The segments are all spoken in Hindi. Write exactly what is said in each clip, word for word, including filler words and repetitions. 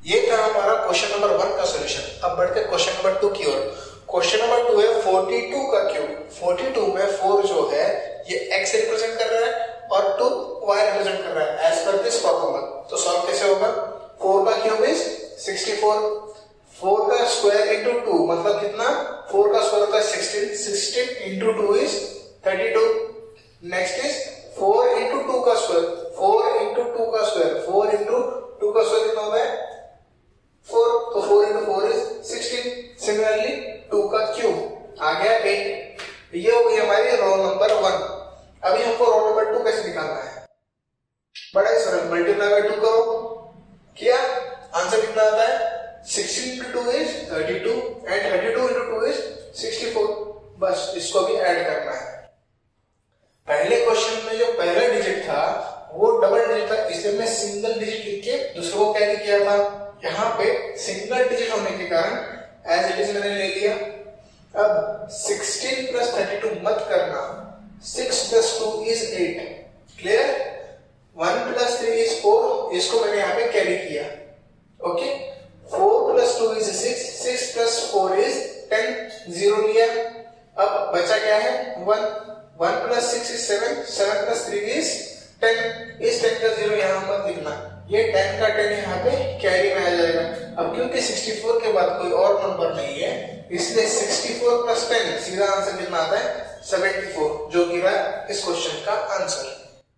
ये था हमारा क्वेश्चन नंबर वन का सॉल्यूशन। अब बढ़ते क्वेश्चन नंबर टू की ओर। क्वेश्चन नंबर टू है बयालीस का क्यूब। बयालीस में फोर जो है ये x रिप्रेजेंट कर रहा है और टू y रिप्रेजेंट कर रहा है एज पर दिस फॉर्मूला। तो सॉल्व कैसे होगा? फोर का cube is sixty four, four का स्क्वायर इंटू टू मतलब कितना? फोर का स्क्वायर होता है sixteen, sixteen into two is thirty two. Next is four into two का स्क्वायर, फोर इंटू टू का स्क्वायर, फोर इंटू टू का स्क्वायर कितना होता है? फोर, तो four into four is sixteen. Similarly two का क्यूब आ गया एट। ये हो गई हमारी रो नंबर वन। अभी हमको रो नंबर टू कैसे निकालना है? बड़ा ही सरल, मल्टीप्लाई बाय टू करो, किया, आंसर कितना आता है? Sixteen into two is thirty two and thirty two into two is sixty four. बस इसको भी ऐड करना है। पहले क्वेश्चन में जो पहला डिजिट था वो डबल डिजिट था, इसलिए मैं सिंगल डिजिट लिख के दूसरे को कैरी किया था। यहाँ पे सिंगल डिजिट होने के कारण एज इट इज मैंने ले लिया। अब सिक्सटीन प्लस थर्टी टू मत करना, six plus two is eight, clear? One plus three is four, इसको मैंने यहाँ पे कैरी किया। Okay, four plus two is six, six plus four is ten, zero लिया। अब बचा क्या है? One, one plus six is seven, seven plus three is ten. इस टेन का जीरो यहाँ मत लिखना, ये टेन का टेन यहाँ पे कैरी में आ जाएगा। अब क्योंकि सिक्सटी फोर के बाद कोई और नंबर नहीं है, इसलिए सिक्सटी फोर प्लस टेन सीधा आंसर कितना आता है? सेवेंटी फोर, जो कि है इस क्वेश्चन का आंसर।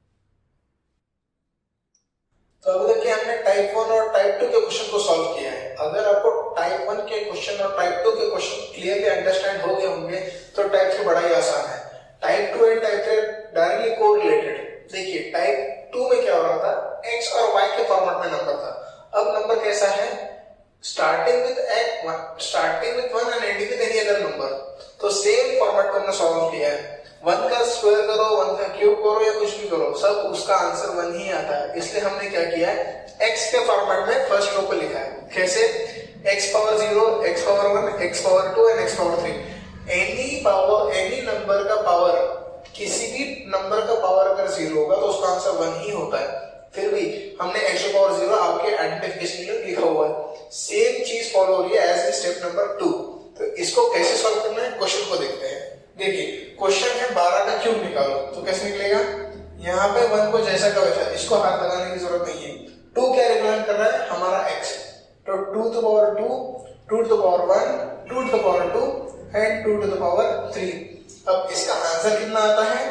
तो अभी तक हमने टाइप वन और टाइप टू के क्वेश्चन को सॉल्व किया है। अगर आपको टाइप वन के क्वेश्चन और टाइप टू के क्वेश्चन क्लियरली अंडरस्टैंड हो गए होंगे तो टाइप थ्री बड़ा ही आसान है। Type two and type three directly correlated. देखिए टाइप टू में क्या हो रहा था? एक्स और वाई के फॉर्मेट में नंबर था। अब नंबर कैसा है? Starting with X, starting with one and ending with any other number. तो सेम फॉर्मेट को हमने सॉल्व किया है। वन का स्क्वायर करो, वन का क्यूब करो या कुछ भी करो, सब उसका आंसर वन ही आता है। इसलिए हमने क्या किया है? एक्स के फॉर्मेट में फर्स्ट रो को लिखा है। कैसे? X power zero, X power one, X power two and X power three. Any power, any number का पावर, किसी भी नंबर का पावर अगर जीरो होगा तो उसका आंसर वन ही होता है। फिर भी हमने एक्स पावर जीरो आपके आइडेंटिफिकेशन के लिए लिखा हुआ है। सेम चीज फॉलो हो रही है एज स्टेप नंबर टू। तो इसको कैसे सॉल्व करना है? क्वेश्चन को देखते हैं। देखिए क्वेश्चन है बारह का क्यूब निकालो, तो कैसे निकलेगा? यहाँ पे वन को जैसा का वैसा, इसको हाथ लगाने की जरूरत नहीं है। टू क्या रिप्रेजेंट कर रहा है? हमारा एक्स। तो two to the power two, two to the power one, two to the power two and two to the power three. अब इसका आंसर कितना आता है?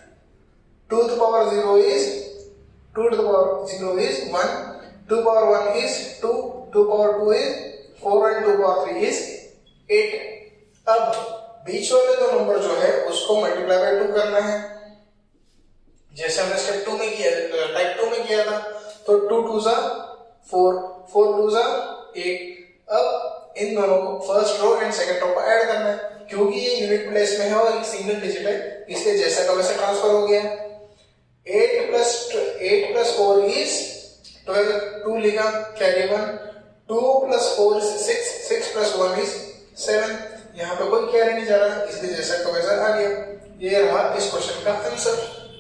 Two to the power zero is two to the power zero is one, two power one is two, two power two is four and two power three is eight. अब बीच वाले दो नंबर जो है उसको मल्टीप्लाई बाय टू करना है, जैसे हमने स्टेप टू में किया, टाइप टू में किया था। तो टू टू जा फोर, फोर टू जा एट। अब इन दोनों को first row and second row को ऐड करना है। क्योंकि ये यूनिट प्लेस में है और एक सिंगल डिजिट है, इसलिए जैसा का वैसा ट्रांसफर हो गया। Eight plus eight plus four is twelve, two लिखा, carry one. Two plus four is six, six plus one is seven. यहाँ पे कोई कैरी नहीं जा रहा, इसलिए जैसा का वैसा आ गया। ये रहा इस क्वेश्चन का आंसर।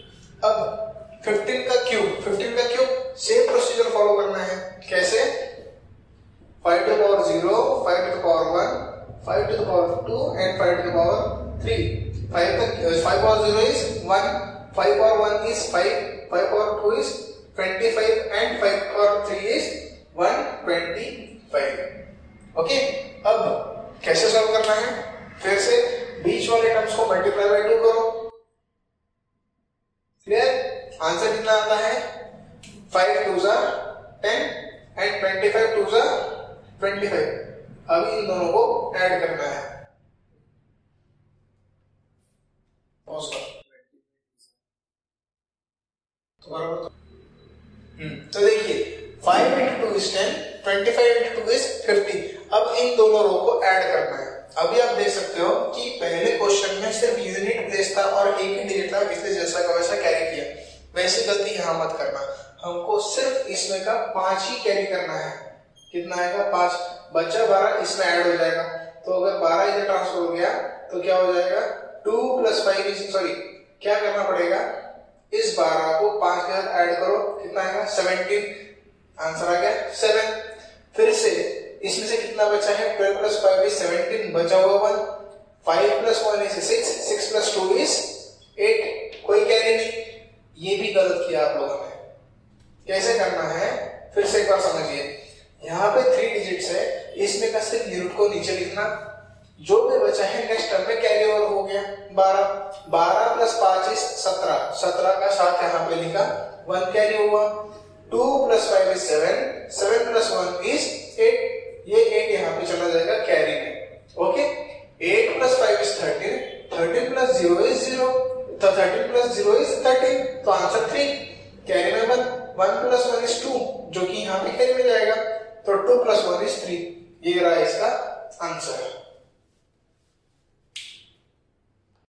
अब फिफ्टीन का क्यूब, फिफ्टीन का क्यूब सेम प्रोसीजर फॉलो करना है। कैसे? Five to the power zero, five to the power one, five to the power two and five to the power three. Five का five power zero is one, five power one is five, five power two is twenty five and five power three is one twenty five. Okay, अब कैसे सॉल्व करना है? फिर से बीच वाले टर्म्स को मल्टीप्लाई बाय टू करो। क्लियर? आंसर कितना आता है? फाइव टू जा ten and twenty five two जा ट्वेंटी फाइव। अभी इन दोनों को ऐड करना है। तो देखिए five into two is ten, twenty five into two is fifty. अब इन दोनों रो को ऐड करना है। अभी आप देख सकते हो कि पहले क्वेश्चन में सिर्फ यूनिट प्लेस था और एक ही डिजिट था, इसलिए जैसा का वैसा कैरी किया। वैसी गलती यहां मत करना, हमको सिर्फ इसमें का पांच ही कैरी करना है। कितना आएगा? पांच। बच्चा बारह इसमें ऐड हो जाएगा। तो अगर बारह इधर ट्रांसफर हो गया तो क्या हो जाएगा? Two plus five is sorry क्या करना पड़ेगा? इस बारह को पांच के साथ ऐड करो, कितना आएगा? सेवनटीन। आंसर आ गया सेवन। फिर से इसमें से कितना बचा है, twelve plus five is seventeen, बचा हुआ one, five plus one is six, six plus two is eight, कोई कैरी नहीं। ये भी गलत किया आप लोगों ने। कैसे करना है फिर से एक बार समझिए, यहाँ पे थ्री डिजिट्स है, इसमें का सिर्फ यूनिट को नीचे लिखना, जो भी बचा है नेक्स्ट टर्म में कैरी ओवर हो गया, बारह, बारह प्लस पांच इज सत्रह, सत्रह का साथ यहाँ पे लिखा, वन कैरी हुआ, two plus five is seven, seven plus one is eight, ये एट यहाँ पे चला जाएगा कैरी में, okay. Eight plus five is thirteen, thirteen plus zero is zero, तो thirteen plus zero is thirteen, तो आंसर थ्री, कैरी में one, one plus one is two, जो कि यहाँ पे कैरी में जाएगा, तो two plus one is three, ये रहा इसका आंसर।